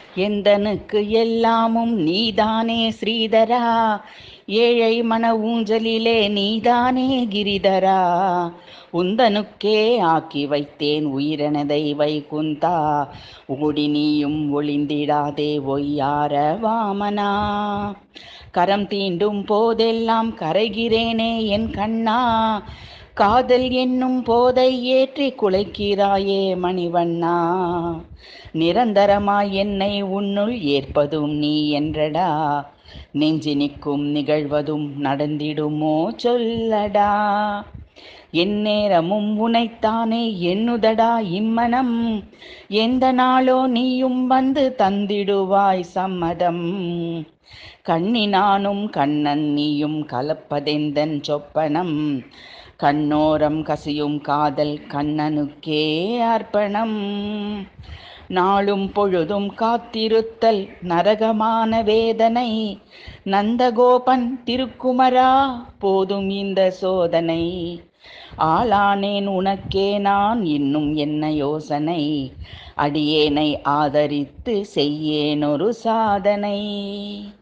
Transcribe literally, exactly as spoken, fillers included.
எந்தனுக்கு எல்லாமும் நீதானே ஸ்ரீதரா, ஏழை மன ஊஞ்சலிலே நீதானே கிரிதரா. உந்தனுக்கே ஆக்கி வைத்தேன் உயிரெனதை வைகுந்தா, ஓடி நீயும் ஒளிந்திடாதே ஒய்யார வாமனா. கரம் தீண்டும் போதெல்லாம் கரைகிறேனே என் கண்ணா, காதல் என்னும் போதை ஏற்றி குலைக்கிறாயே மணிவண்ணா. நிரந்தரமாய் என்னை உன்னுள் ஏற்பதும் நீ என்றடா, நெஞ்சினிக்கும் நிகழ்வதும் நடந்திடுமோ சொல்லடா. எந்நேரமும் உனைத்தானே எண்ணுதடா இம்மனம், எந்த நாளோ நீயும் வந்து தந்திடுவாய் சம்மதம். கண்ணினானும் கண்ணன் நீயும் கலப்பதெந்தன் சொப்பனம், கண்ணோரம் கசியும் காதல் கண்ணனுக்கே அர்ப்பணம். நாளும் பொழுதும் காத்திருத்தல் நரகமான வேதனை, நந்தகோபன் திருக்குமரா போதும் இந்த சோதனை. ஆளானேன் உனக்கே நான் இன்னும் என்ன யோசனை, அடியேனை ஆதரித்து செய்யேனொரு சாதனை.